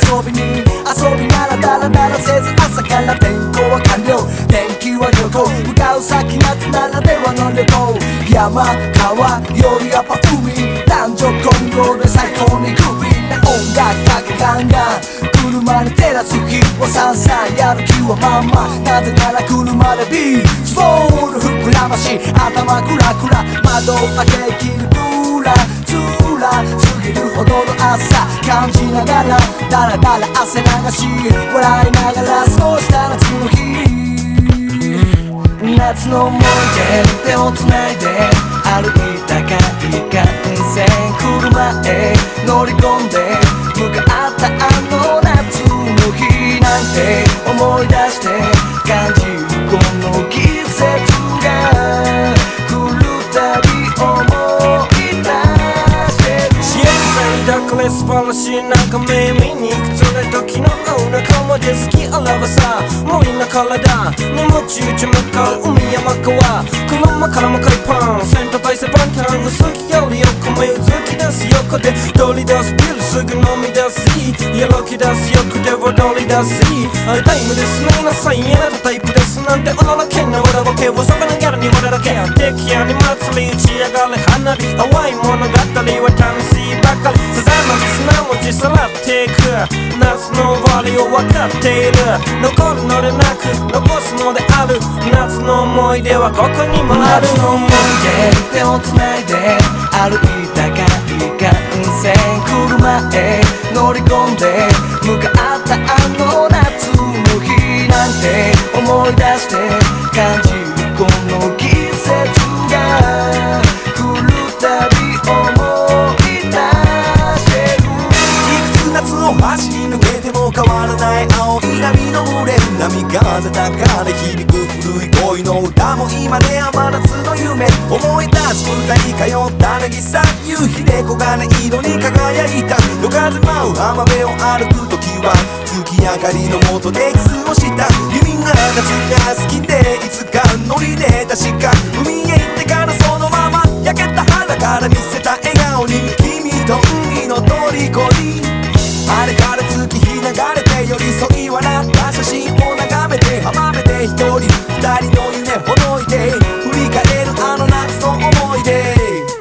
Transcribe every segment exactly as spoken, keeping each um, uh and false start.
遊びに遊びならダラダラせず朝から天候は完了天気は良好向かう先夏ならではの旅行山川よりやっぱ海男女混合で最高にグービーな音楽かけガンガン車に照らす日はさんさんやる気はまんまなぜなら車でビーチボール膨らまし頭クラクラ窓を開け切るブラツラ過ぎるほどの朝感じながらダラダラ汗流し笑いながら過ごした夏の日夏の思い出手をつないで歩いたかい幹線車へ乗り込んで向かったあの夏の日なんて思い出して感じるこの季節が来るたび思い出してる幸せに抱かれ素晴らしいなんか耳に崩れ時の中まで好きあらばさ森の体荷物打ち向かう海山川車からも海パンセンター大勢パンタン薄着より横目うずき出す横で取り出すビールすぐ飲み出すやろき出す横で踊り出すタイムですねなさいあなたタイプですなんて驚けんな俺ボケをそこのギャラに俺だけ敵屋に祭り打ち上がれ花火淡い物語は楽しいばかりさざまに砂文字さらっていく夏の終わりを分かっている残るのでなく残すのである夏の思い出はここにもある夏の思い出手をつないで歩いたかい幹線車へ乗り込んで向かったあの夏の日なんて思い出して感じるこの季節が来るたび思い出してるいくつ夏を走り抜けても変わらない青い波の群れ波風高で響く古い恋の歌も今では真夏の夢思い出す歌に通った渚夕日で黄金色に輝いた夜風舞う浜辺を歩く時は月明かりの下でキスをした君が夏が好きでいつか乗りで確か海へ行ってからそのまま焼けた肌から見せた笑顔に君と海の虜にあれから月日流れて寄り添い笑った写真を眺めて浜辺で一人二人の夢ほどいて振り返るあの夏の思い出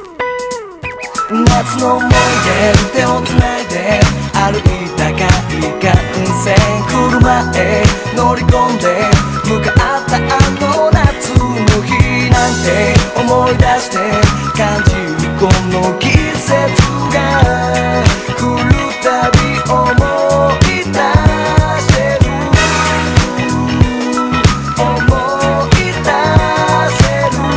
夏の思い出手をつないで歩いたかい幹線車へ乗り込んで向かったあの夏の日なんて思い出して感じるこの季節が来るたび思い出してる思い出してる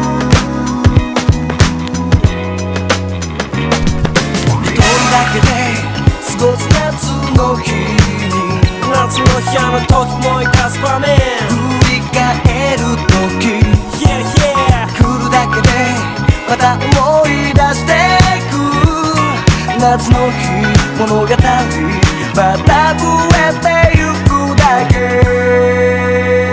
一人だけで過ごす夏の日に夏の日あの時思い出す場面振り返る時 Yeah yeah 来るだけでまた思い出してく夏の日物語また増えてゆくだけ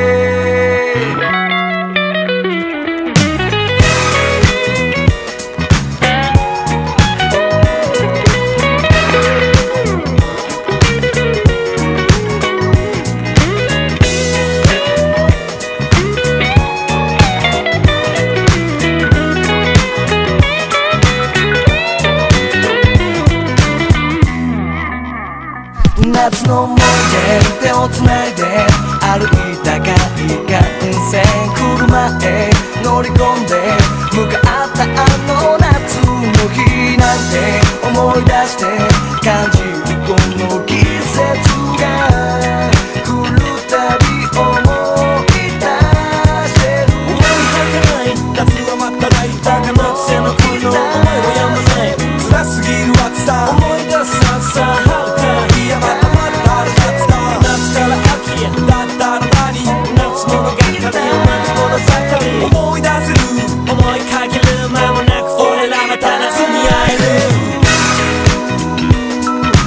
夏の思い出手をつないで歩いたかい幹線車へ乗り込んで向かったあの夏の日なんて思い出して感じるこの季節が来るたび思い出してる終わりはかない夏はまた来たか夏への恋の思いはやまない辛すぎる暑さ思い出す暑さはるかいやまた夏から秋へだったら何夏物語を夏物盛り思い出せる思いかける間もなく俺らまた夏に会える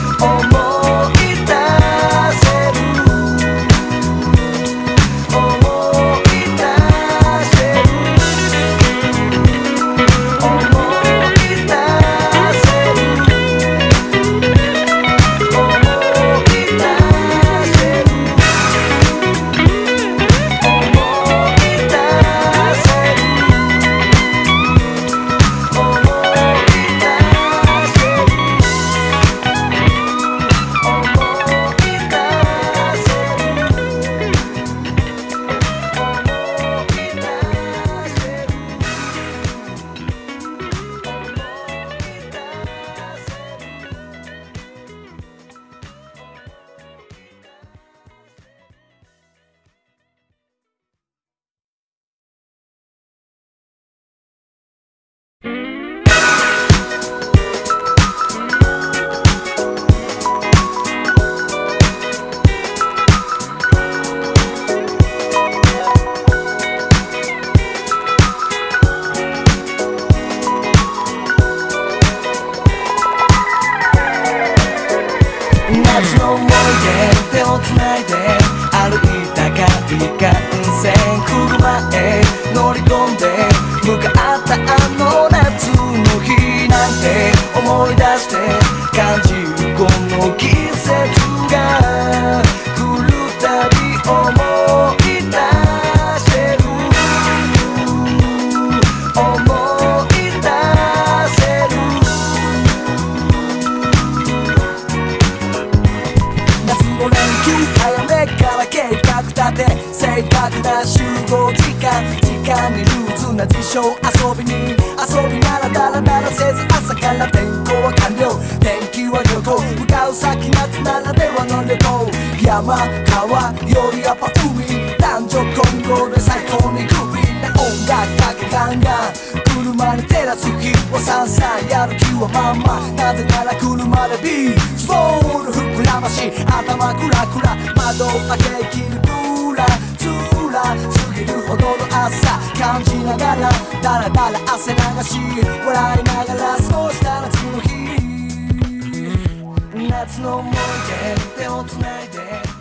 で手をつないで歩いたかい幹線車へ乗り込んで向かったあの夏の日なんて思い出して感じるこの季節が来るたび思い出せる思い出せる夏の連休早めから計画立て正確な集合時間時間にルーズな事象遊びに遊びならダラダラせず朝から天候は完了天気は旅行向かう先夏ならではの旅行山川よりやっぱ海男女混合で最高にグリーンな音楽かけガンガン車に照らす日はさんさんやる気はまんまなぜなら車でビーチボール膨らまし頭クラクラ窓を開けきるクラつら過ぎるほどの朝感じながらだらだら汗流し笑いながら過ごした夏の日夏の思い出手をつないで